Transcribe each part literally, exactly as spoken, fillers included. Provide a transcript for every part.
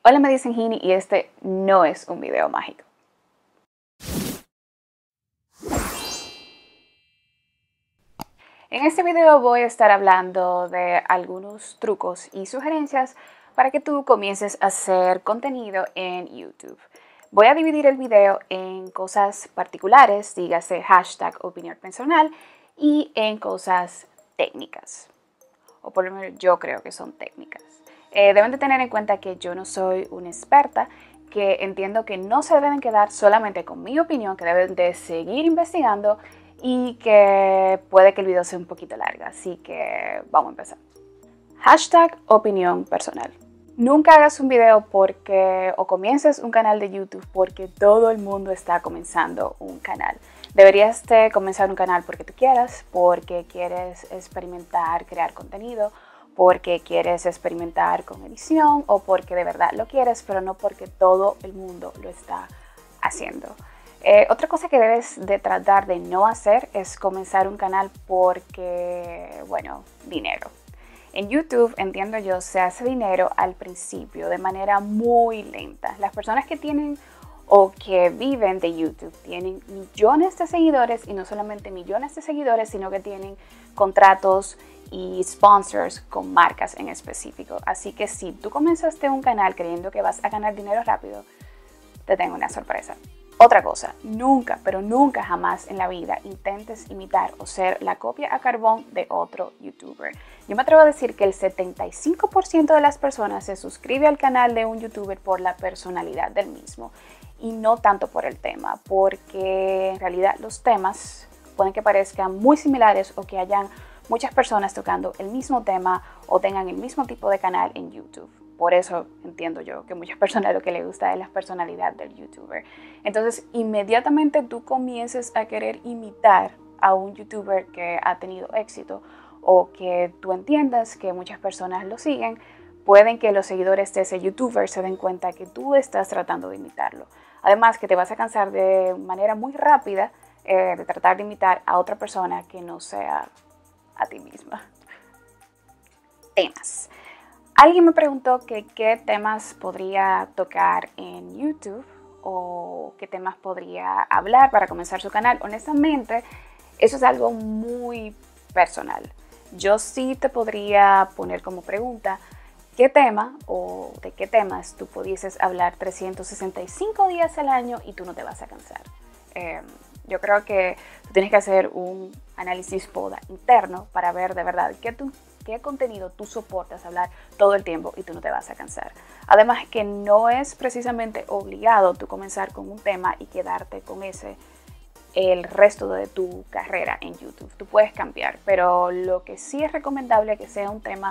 Hola, me dicen Gini y este no es un video mágico. En este video voy a estar hablando de algunos trucos y sugerencias para que tú comiences a hacer contenido en YouTube. Voy a dividir el video en cosas particulares, dígase hashtag opinión personal, y en cosas técnicas. O por lo menos yo creo que son técnicas. Eh, deben de tener en cuenta que yo no soy una experta, que entiendo que no se deben quedar solamente con mi opinión, que deben de seguir investigando y que puede que el video sea un poquito largo, así que vamos a empezar. Hashtag opinión personal. Nunca hagas un video porque o comiences un canal de YouTube porque todo el mundo está comenzando un canal. Deberías de comenzar un canal porque tú quieras, porque quieres experimentar, crear contenido, porque quieres experimentar con edición o porque de verdad lo quieres, pero no porque todo el mundo lo está haciendo. Eh, otra cosa que debes de tratar de no hacer es comenzar un canal porque, bueno, dinero. En YouTube, entiendo yo, se hace dinero al principio de manera muy lenta. Las personas que tienen o que viven de YouTube tienen millones de seguidores y no solamente millones de seguidores, sino que tienen contratos y sponsors con marcas en específico. Así que si tú comenzaste un canal creyendo que vas a ganar dinero rápido, te tengo una sorpresa. Otra cosa, nunca, pero nunca jamás en la vida intentes imitar o ser la copia a carbón de otro youtuber. Yo me atrevo a decir que el setenta y cinco por ciento de las personas se suscribe al canal de un youtuber por la personalidad del mismo y no tanto por el tema, porque en realidad los temas pueden que parezcan muy similares o que hayan muchas personas tocando el mismo tema o tengan el mismo tipo de canal en YouTube. Por eso entiendo yo que muchas personas lo que les gusta es la personalidad del youtuber. Entonces, inmediatamente tú comiences a querer imitar a un youtuber que ha tenido éxito o que tú entiendas que muchas personas lo siguen, pueden que los seguidores de ese youtuber se den cuenta que tú estás tratando de imitarlo. Además, que te vas a cansar de manera muy rápida eh, de tratar de imitar a otra persona que no sea a ti misma. Temas. Alguien me preguntó que qué temas podría tocar en YouTube o qué temas podría hablar para comenzar su canal. Honestamente, eso es algo muy personal. Yo sí te podría poner como pregunta qué tema o de qué temas tú pudieses hablar trescientos sesenta y cinco días al año y tú no te vas a cansar. Eh, yo creo que tú tienes que hacer un análisis poda interno para ver de verdad qué tú qué contenido tú soportas hablar todo el tiempo y tú no te vas a cansar. Además que no es precisamente obligado tú comenzar con un tema y quedarte con ese el resto de tu carrera en YouTube. Tú puedes cambiar, pero lo que sí es recomendable es que sea un tema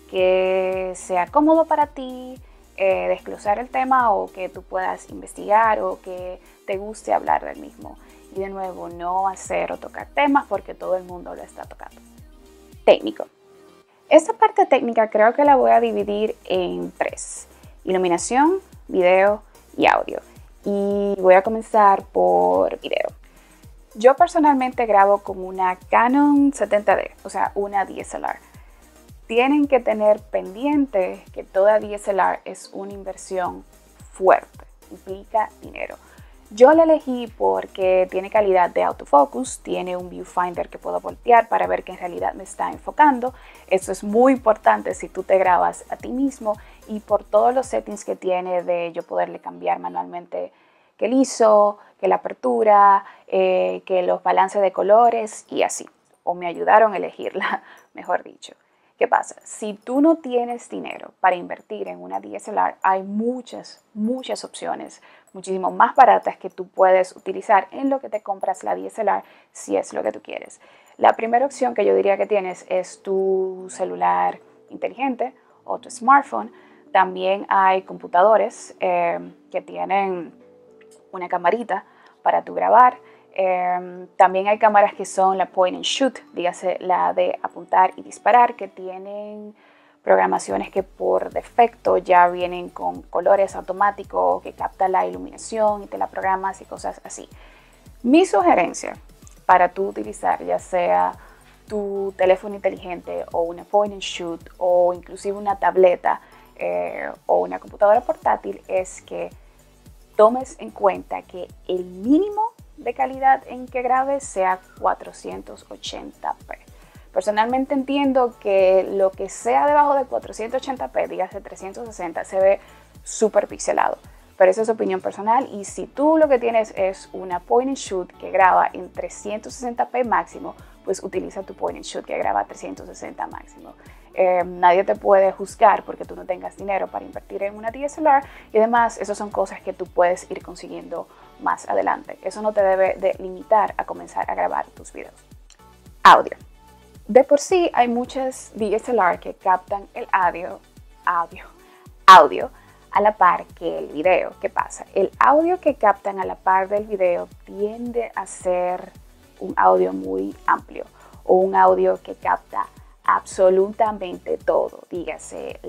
que sea cómodo para ti, eh, desglosar el tema o que tú puedas investigar o que te guste hablar del mismo. Y de nuevo, no hacer o tocar temas porque todo el mundo lo está tocando. Técnico. Esta parte técnica creo que la voy a dividir en tres: iluminación, video y audio. Y voy a comenzar por video. Yo personalmente grabo con una Canon setenta D, o sea, una D S L R. Tienen que tener pendiente que toda D S L R es una inversión fuerte, implica dinero. Yo la elegí porque tiene calidad de autofocus, tiene un viewfinder que puedo voltear para ver que en realidad me está enfocando. Eso es muy importante si tú te grabas a ti mismo y por todos los settings que tiene de yo poderle cambiar manualmente que el I S O, que la apertura, eh, que los balances de colores y así. O me ayudaron a elegirla, mejor dicho. ¿Qué pasa? Si tú no tienes dinero para invertir en una D S L R, hay muchas, muchas opciones, muchísimo más baratas que tú puedes utilizar en lo que te compras la D S L R si es lo que tú quieres. La primera opción que yo diría que tienes es tu celular inteligente o tu smartphone. También hay computadores eh, que tienen una camarita para tu grabar. Eh, también hay cámaras que son la point and shoot, dígase la de apuntar y disparar, que tienen programaciones que por defecto ya vienen con colores automáticos que captan la iluminación y te la programas y cosas así. Mi sugerencia para tú utilizar ya sea tu teléfono inteligente o una point and shoot o inclusive una tableta eh, o una computadora portátil es que tomes en cuenta que el mínimo de calidad en que grabes sea cuatrocientos ochenta p. Personalmente entiendo que lo que sea debajo de cuatrocientos ochenta p, dígase trescientos sesenta, se ve súper pixelado. Pero esa es opinión personal, y si tú lo que tienes es una point and shoot que graba en trescientos sesenta p máximo, pues utiliza tu point and shoot que graba a trescientos sesenta máximo. Eh, nadie te puede juzgar porque tú no tengas dinero para invertir en una D S L R, y además esas son cosas que tú puedes ir consiguiendo más adelante. Eso no te debe de limitar a comenzar a grabar tus videos. Audio. De por sí hay muchas D S L R que captan el audio, audio, audio a la par que el video. ¿Qué pasa? El audio que captan a la par del video tiende a ser un audio muy amplio, o un audio que capta absolutamente todo, dígase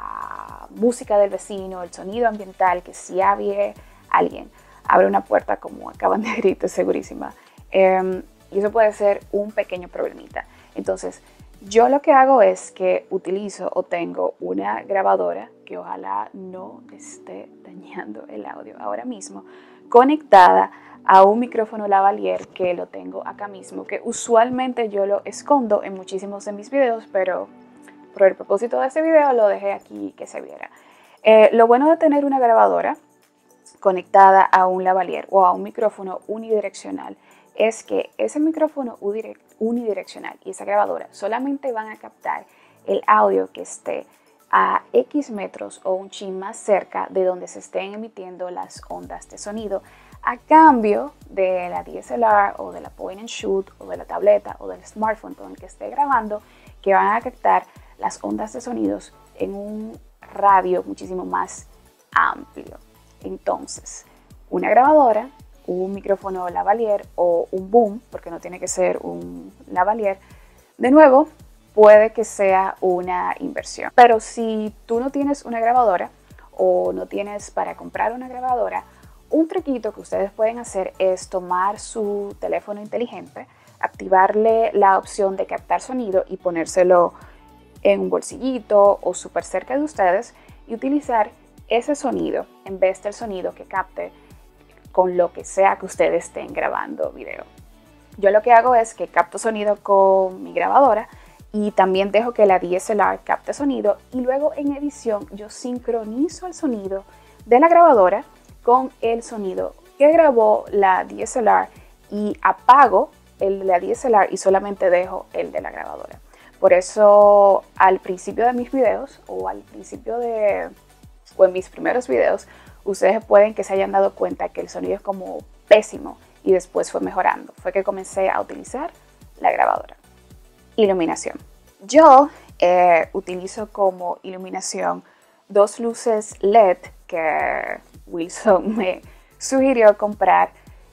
la música del vecino, el sonido ambiental, que si había alguien abre una puerta como acaban de gritar, segurísima, eh, y eso puede ser un pequeño problemita. Entonces yo lo que hago es que utilizo o tengo una grabadora que ojalá no esté dañando el audio ahora mismo, conectada a un micrófono lavalier que lo tengo acá mismo, que usualmente yo lo escondo en muchísimos de mis videos, pero por el propósito de este video lo dejé aquí que se viera. Eh, lo bueno de tener una grabadora conectada a un lavalier o a un micrófono unidireccional es que ese micrófono unidireccional y esa grabadora solamente van a captar el audio que esté a X metros o un chin más cerca de donde se estén emitiendo las ondas de sonido, a cambio de la D S L R o de la point and shoot o de la tableta o del smartphone con el que esté grabando, que van a captar las ondas de sonidos en un radio muchísimo más amplio. Entonces, una grabadora, un micrófono lavalier o un boom, porque no tiene que ser un lavalier, de nuevo, puede que sea una inversión. Pero si tú no tienes una grabadora o no tienes para comprar una grabadora, un truquito que ustedes pueden hacer es tomar su teléfono inteligente, activarle la opción de captar sonido y ponérselo en un bolsillito o súper cerca de ustedes y utilizar ese sonido en vez del sonido que capte con lo que sea que ustedes estén grabando video. Yo lo que hago es que capto sonido con mi grabadora y también dejo que la D S L R capte sonido, y luego en edición yo sincronizo el sonido de la grabadora con el sonido que grabó la D S L R y apago el de la D S L R y solamente dejo el de la grabadora. Por eso al principio de mis videos o al principio de o en mis primeros videos, ustedes pueden que se hayan dado cuenta que el sonido es como pésimo y después fue mejorando. Fue que comencé a utilizar la grabadora. Iluminación. Yo eh, utilizo como iluminación dos luces L E D que Wilson me sugirió comprar,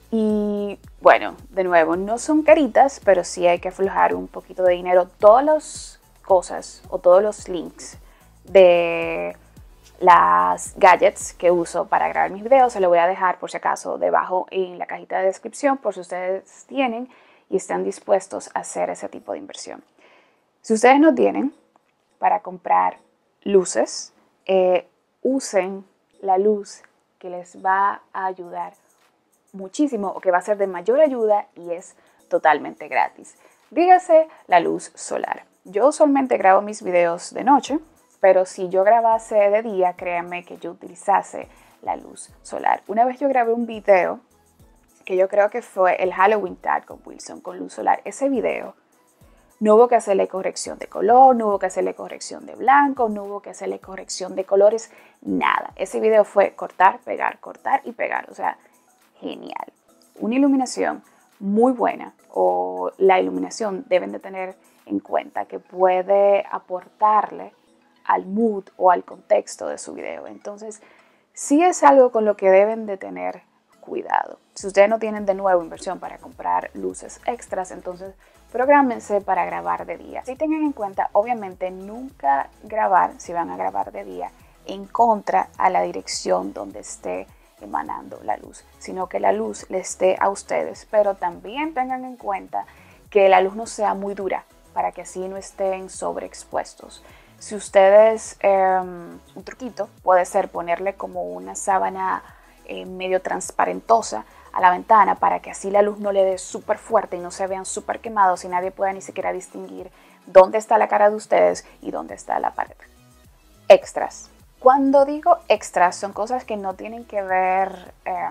y bueno, de nuevo, no son caritas, pero sí hay que aflojar un poquito de dinero. Todas las cosas o todos los links de las gadgets que uso para grabar mis videos se lo voy a dejar por si acaso debajo en la cajita de descripción, por si ustedes tienen y están dispuestos a hacer ese tipo de inversión. Si ustedes no tienen para comprar luces, eh, usen la luz que les va a ayudar muchísimo o que va a ser de mayor ayuda y es totalmente gratis. Dígase la luz solar. Yo usualmente grabo mis videos de noche, pero si yo grabase de día, créanme que yo utilizase la luz solar. Una vez yo grabé un video que yo creo que fue el Halloween Tag con Wilson con luz solar. Ese video no hubo que hacerle corrección de color, no hubo que hacerle corrección de blanco, no hubo que hacerle corrección de colores, nada. Ese video fue cortar, pegar, cortar y pegar. O sea, genial. Una iluminación muy buena, o la iluminación deben de tener en cuenta que puede aportarle al mood o al contexto de su video. Entonces, sí es algo con lo que deben de tener cuidado. Si ustedes no tienen de nuevo inversión para comprar luces extras, entonces prográmense para grabar de día. Sí tengan en cuenta, obviamente, nunca grabar, si van a grabar de día, en contra a la dirección donde esté emanando la luz, sino que la luz les esté a ustedes, pero también tengan en cuenta que la luz no sea muy dura para que así no estén sobreexpuestos. Si ustedes, eh, un truquito puede ser ponerle como una sábana eh, medio transparentosa a la ventana para que así la luz no le dé súper fuerte y no se vean súper quemados y nadie pueda ni siquiera distinguir dónde está la cara de ustedes y dónde está la pared. Extras. Cuando digo extras, son cosas que no tienen que ver eh,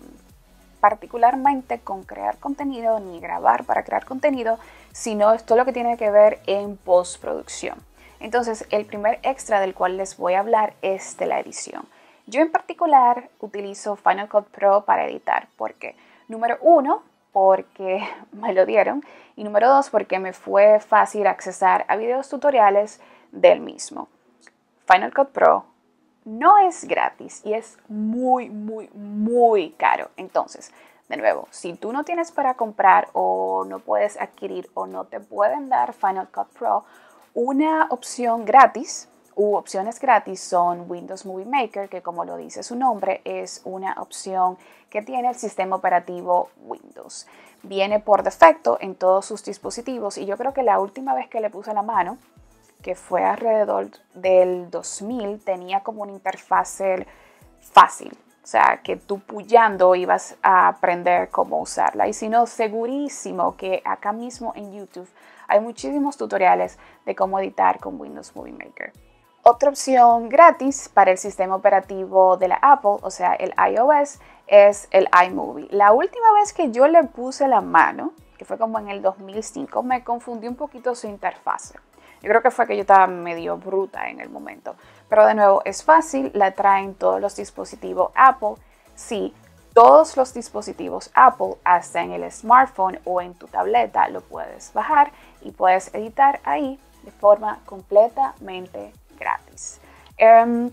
particularmente con crear contenido ni grabar para crear contenido, sino es todo lo que tiene que ver en postproducción. Entonces, el primer extra del cual les voy a hablar es de la edición. Yo en particular utilizo Final Cut Pro para editar. ¿Por qué? Número uno, porque me lo dieron. Y número dos, porque me fue fácil accesar a videos tutoriales del mismo. Final Cut Pro no es gratis y es muy, muy, muy caro. Entonces, de nuevo, si tú no tienes para comprar o no puedes adquirir o no te pueden dar Final Cut Pro, una opción gratis u opciones gratis son Windows Movie Maker, que como lo dice su nombre, es una opción que tiene el sistema operativo Windows. Viene por defecto en todos sus dispositivos y yo creo que la última vez que le puse la mano, que fue alrededor del dos mil, tenía como una interfase fácil. O sea, que tú puyando ibas a aprender cómo usarla. Y si no, segurísimo que acá mismo en YouTube hay muchísimos tutoriales de cómo editar con Windows Movie Maker. Otra opción gratis para el sistema operativo de la Apple, o sea, el iOS, es el iMovie. La última vez que yo le puse la mano, que fue como en el dos mil cinco, me confundí un poquito su interfase. Yo creo que fue que yo estaba medio bruta en el momento. Pero de nuevo, es fácil, la traen todos los dispositivos Apple. Sí, todos los dispositivos Apple, hasta en el smartphone o en tu tableta, lo puedes bajar y puedes editar ahí de forma completamente gratis. Um,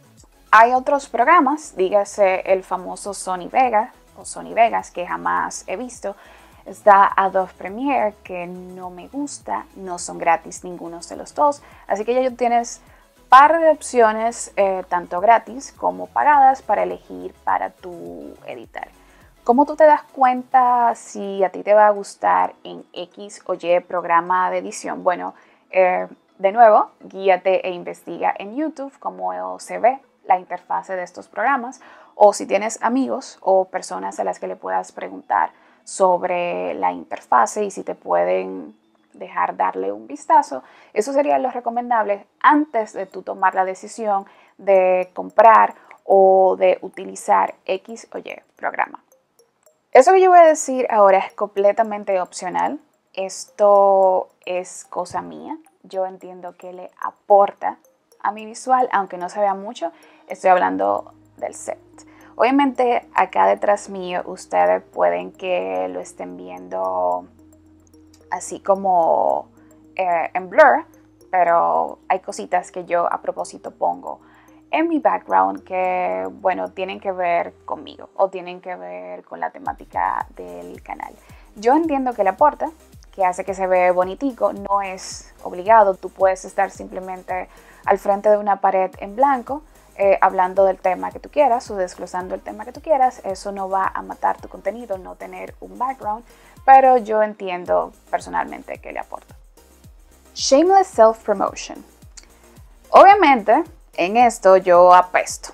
hay otros programas, dígase el famoso Sony Vegas o Sony Vegas, que jamás he visto. Está Adobe Premiere, que no me gusta, no son gratis ninguno de los dos, así que ya tienes par de opciones, eh, tanto gratis como pagadas, para elegir para tu editar. ¿Cómo tú te das cuenta si a ti te va a gustar en X o Y programa de edición? Bueno, eh, de nuevo, guíate e investiga en YouTube cómo se ve la interfase de estos programas, o si tienes amigos o personas a las que le puedas preguntar sobre la interfase y si te pueden dejar darle un vistazo. Eso sería lo recomendable antes de tú tomar la decisión de comprar o de utilizar X o Y programa. Eso que yo voy a decir ahora es completamente opcional. Esto es cosa mía. Yo entiendo que le aporta a mi visual, aunque no se vea mucho. Estoy hablando del set. Obviamente acá detrás mío ustedes pueden que lo estén viendo así como eh, en blur, pero hay cositas que yo a propósito pongo en mi background que, bueno, tienen que ver conmigo o tienen que ver con la temática del canal. Yo entiendo que le aporta, que hace que se ve bonitico, no es obligado, tú puedes estar simplemente al frente de una pared en blanco, Eh, hablando del tema que tú quieras o desglosando el tema que tú quieras. Eso no va a matar tu contenido, no tener un background, pero yo entiendo personalmente que le aporta. Shameless self-promotion. Obviamente, en esto yo apesto.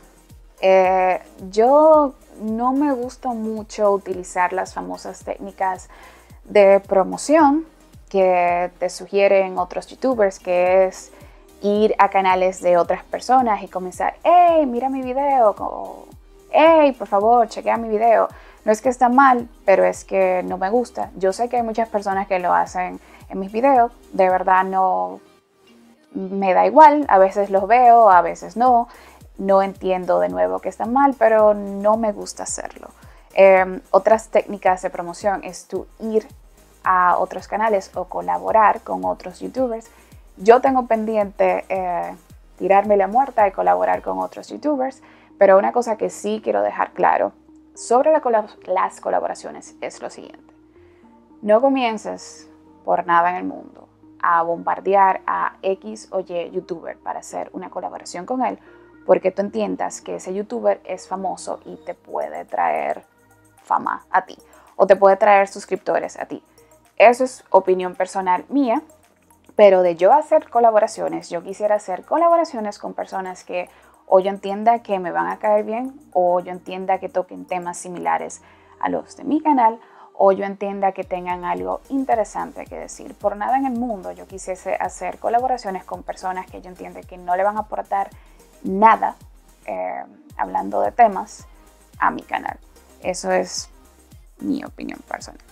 Eh, yo no me gusta mucho utilizar las famosas técnicas de promoción que te sugieren otros youtubers, que es ir a canales de otras personas y comenzar, hey, mira mi video, o hey, por favor, chequea mi video. No es que está mal, pero es que no me gusta. Yo sé que hay muchas personas que lo hacen en mis videos, de verdad no me da igual, a veces los veo, a veces no. No entiendo de nuevo que está mal, pero no me gusta hacerlo. Eh, otras técnicas de promoción es tú ir a otros canales o colaborar con otros youtubers. Yo tengo pendiente eh, tirarme la muerta y colaborar con otros youtubers, pero una cosa que sí quiero dejar claro sobre la colab- las colaboraciones es lo siguiente. No comiences por nada en el mundo a bombardear a X o Y youtuber para hacer una colaboración con él, porque tú entiendas que ese youtuber es famoso y te puede traer fama a ti o te puede traer suscriptores a ti. Eso es opinión personal mía. Pero de yo hacer colaboraciones, yo quisiera hacer colaboraciones con personas que o yo entienda que me van a caer bien, o yo entienda que toquen temas similares a los de mi canal, o yo entienda que tengan algo interesante que decir. Por nada en el mundo yo quisiese hacer colaboraciones con personas que yo entienda que no le van a aportar nada eh, hablando de temas a mi canal. Eso es mi opinión personal.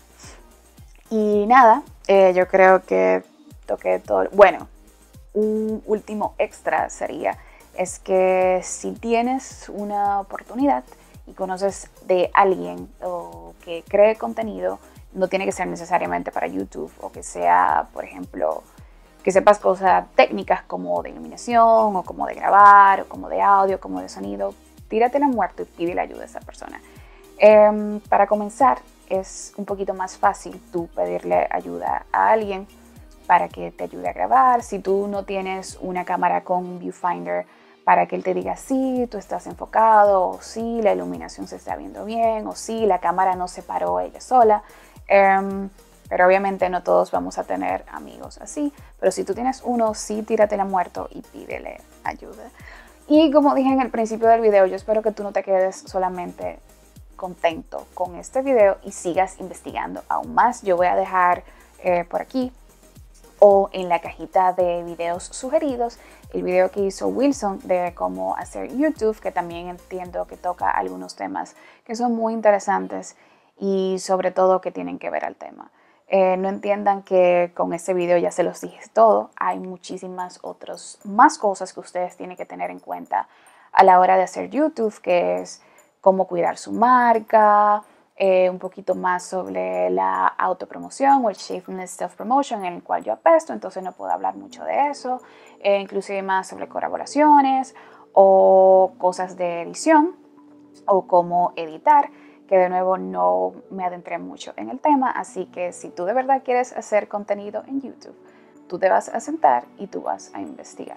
Y nada, eh, yo creo que toqué todo. Bueno, un último extra sería es que si tienes una oportunidad y conoces de alguien o que cree contenido, no tiene que ser necesariamente para YouTube, o que sea, por ejemplo, que sepas cosas técnicas como de iluminación o como de grabar o como de audio, como de sonido, tíratela muerto y pídele ayuda a esa persona. Eh, para comenzar, es un poquito más fácil tú pedirle ayuda a alguien para que te ayude a grabar. Si tú no tienes una cámara con viewfinder, para que él te diga sí, tú estás enfocado, o sí, la iluminación se está viendo bien, o sí, la cámara no se paró ella sola. Um, pero obviamente no todos vamos a tener amigos así. Pero si tú tienes uno, sí, tíratela muerto y pídele ayuda. Y como dije en el principio del video, yo espero que tú no te quedes solamente contento con este video y sigas investigando aún más. Yo voy a dejar eh, por aquí o en la cajita de videos sugeridos el video que hizo Wilson de cómo hacer YouTube, que también entiendo que toca algunos temas que son muy interesantes y sobre todo que tienen que ver al tema. Eh, no entiendan que con este video ya se los dije todo. Hay muchísimas otras más cosas que ustedes tienen que tener en cuenta a la hora de hacer YouTube, que es cómo cuidar su marca, Eh, un poquito más sobre la autopromoción o el shameless self-promotion, en el cual yo apesto, entonces no puedo hablar mucho de eso, eh, inclusive más sobre colaboraciones o cosas de edición o cómo editar, que de nuevo no me adentré mucho en el tema, así que si tú de verdad quieres hacer contenido en YouTube, tú te vas a sentar y tú vas a investigar.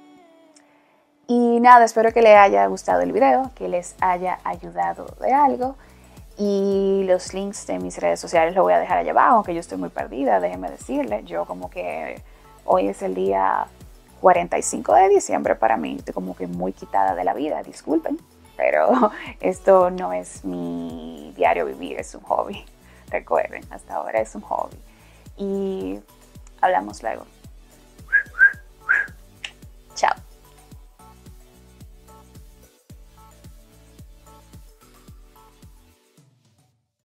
Y nada, espero que les haya gustado el video, que les haya ayudado de algo. Y los links de mis redes sociales los voy a dejar allá abajo, aunque yo estoy muy perdida, déjenme decirles. Yo como que hoy es el día cuarenta y cinco de diciembre para mí, estoy como que muy quitada de la vida, disculpen, pero esto no es mi diario vivir, es un hobby. Recuerden, hasta ahora es un hobby. Y hablamos luego.